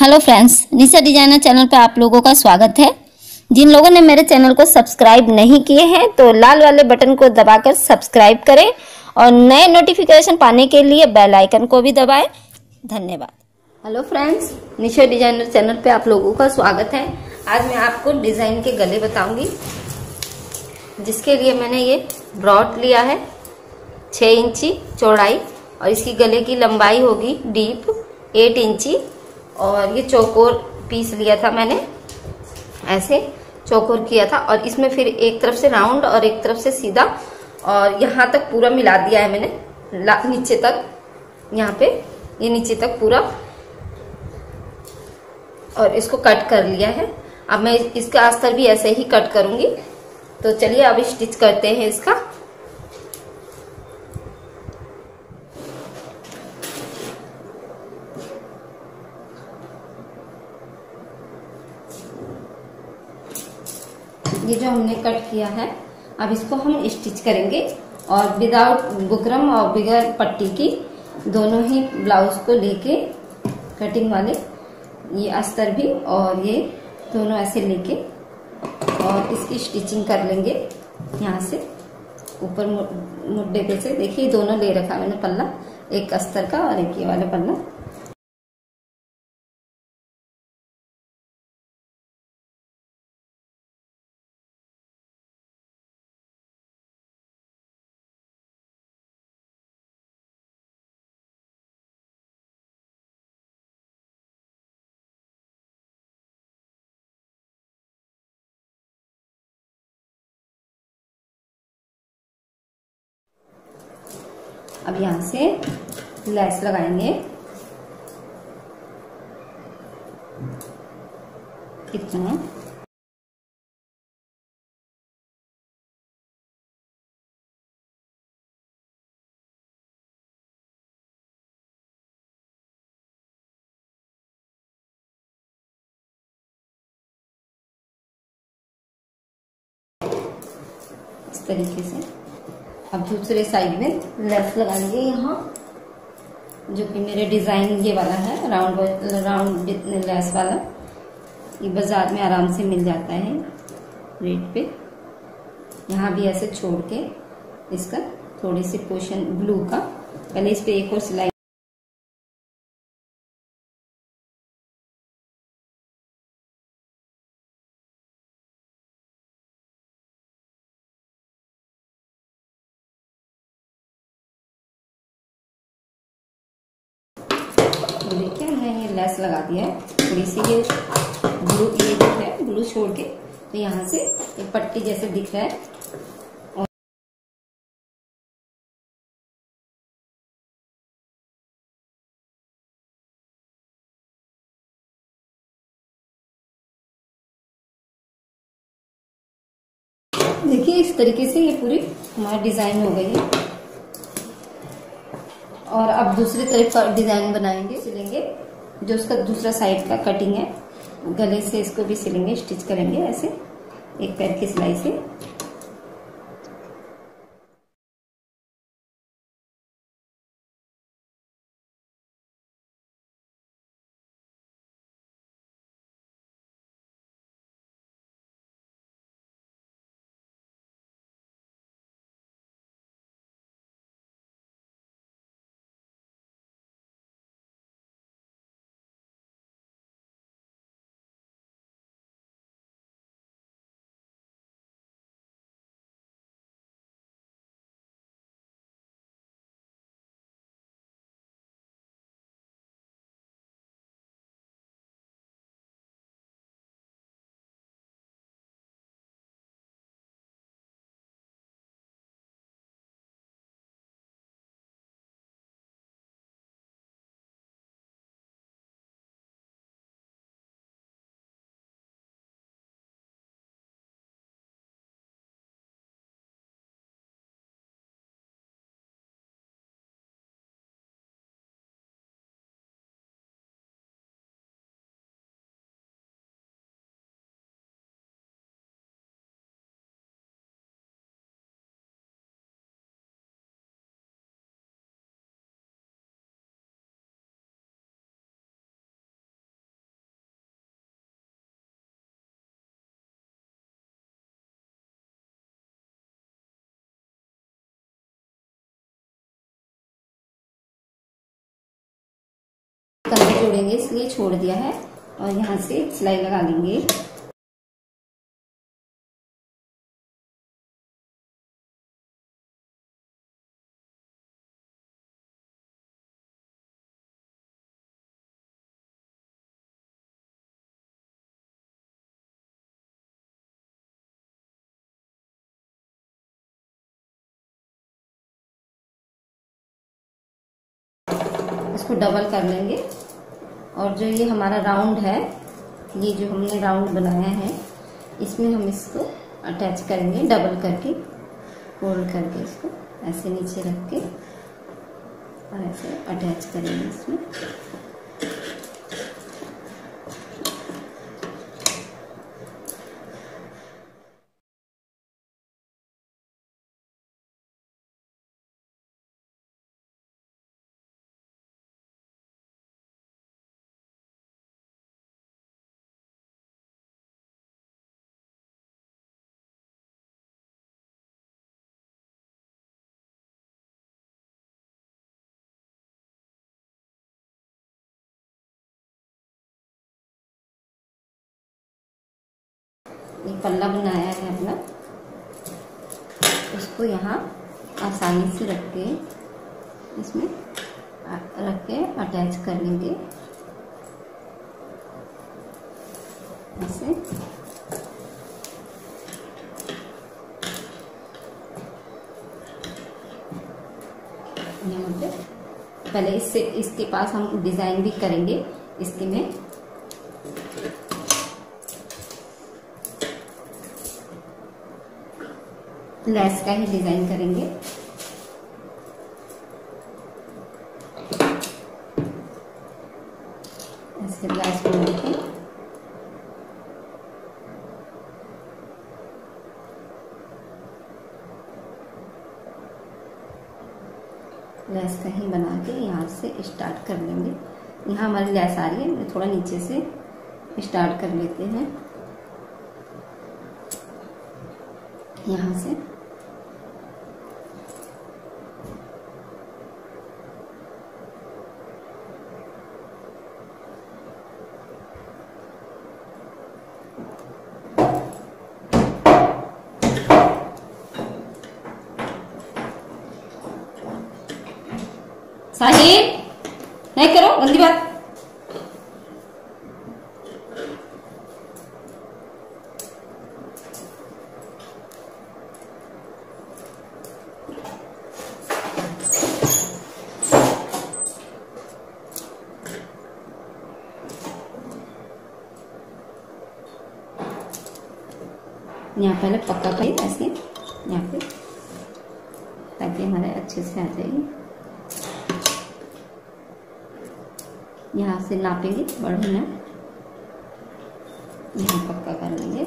Hello friends, Nisha designer channel पर आप लोगों का स्वागत है। जिन लोगों ने मेरे चैनल को सब्सक्राइब नहीं किए हैं तो लाल वाले बटन को दबाकर सब्सक्राइब करें और नए नोटिफिकेशन पाने के लिए बेल आइकन को भी दबाएं। धन्यवाद। Hello friends, Nisha designer channel पे आप लोगों का स्वागत है। आज मैं आपको डिजाइन के गले बताऊंगी, जिसके लिए मैंने ये ब्रॉड लिया है 6 इंची चौड़ाई और इसकी गले की लंबाई होगी डीप 8 इंची। और ये चौकोर पीस लिया था मैंने, ऐसे चौकोर किया था और इसमें फिर एक तरफ से राउंड और एक तरफ से सीधा और यहाँ तक पूरा मिला दिया है मैंने, नीचे तक, यहाँ पे ये नीचे तक पूरा, और इसको कट कर लिया है। अब मैं इसका अस्तर भी ऐसे ही कट करूंगी। तो चलिए अब स्टिच करते हैं इसका। ये जो हमने कट किया है, अब इसको हम स्टिच करेंगे और विदाउट बुकरम और बगैर पट्टी की दोनों ही ब्लाउज को लेके कटिंग वाले, ये अस्तर भी और ये दोनों ऐसे लेके और इसकी स्टिचिंग कर लेंगे। यहाँ से ऊपर मुड्डे पे से देखिए दोनों ले रखा मैंने पल्ला, एक अस्तर का और एक ये वाला पल्ला। अब यहाँ से लैस लगाएंगे। कितना इस तरीके से। अब दूसरे साइड में लेस लगाएंगे यहाँ, जो कि मेरे डिजाइन ये वाला है, राउंड लेस वाला। ये बाजार में आराम से मिल जाता है रेट पे। यहाँ भी ऐसे छोड़ के इसका थोड़ी सी पोर्शन ब्लू का, पहले इस पे एक और सिलाई। तो देखिए हमने ये लेस लगा दिया है, थोड़ी सी ये ब्लू, ये दिख रहा है ब्लू छोड़ के, तो यहाँ से एक पट्टी जैसे दिख रहा है। और देखिए इस तरीके से ये पूरी हमारी डिजाइन हो गई है। और अब दूसरी तरफ का डिजाइन बनाएंगे, सिलेंगे जो उसका दूसरा साइड का कटिंग है, गले से इसको भी सिलेंगे, स्टिच करेंगे ऐसे एक पैर की सिलाई से। जोड़ेंगे इसलिए छोड़ दिया है और यहाँ से सिलाई लगा लेंगे। इसको डबल कर लेंगे और जो ये हमारा राउंड है, ये जो हमने राउंड बनाया है, इसमें हम इसको अटैच करेंगे डबल करके, फोल्ड करके इसको ऐसे नीचे रख के और ऐसे अटैच करेंगे इसमें। ये पल्ला बनाया है अपना, उसको यहाँ आसानी से रख के इसमें रख के अटैच कर लेंगे ऐसे। यहाँ पे पहले इससे इसके पास हम डिजाइन भी करेंगे, इसके में लेस का ही डिजाइन करेंगे। ऐसे लेस बना के लेस का ही बना के यहाँ से स्टार्ट कर लेंगे। यहाँ हमारी लेस आ रही है, थोड़ा नीचे से स्टार्ट कर लेते हैं यहाँ से। साहिब नहीं करो गंदी बात। यहाँ पहले पक्का करिए ऐसे यहाँ पे, ताकि हमारे अच्छे से आ जाएगी। यहाँ से नापेंगे बढ़िया, यहाँ पक्का कर लेंगे।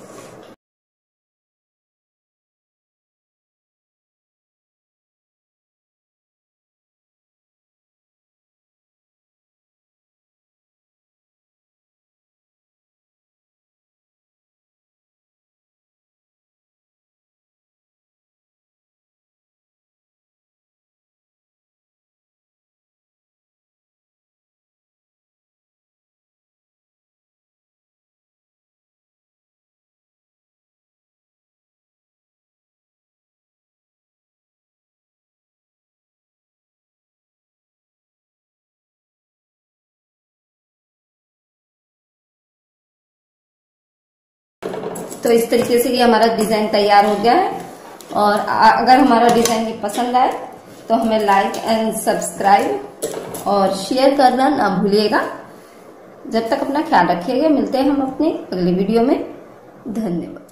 तो इस तरीके से ये हमारा डिजाइन तैयार हो गया है। और अगर हमारा डिजाइन ये पसंद आए तो हमें लाइक एंड सब्सक्राइब और शेयर करना ना भूलिएगा। जब तक अपना ख्याल रखिएगा, मिलते हैं हम अपने अगले वीडियो में। धन्यवाद।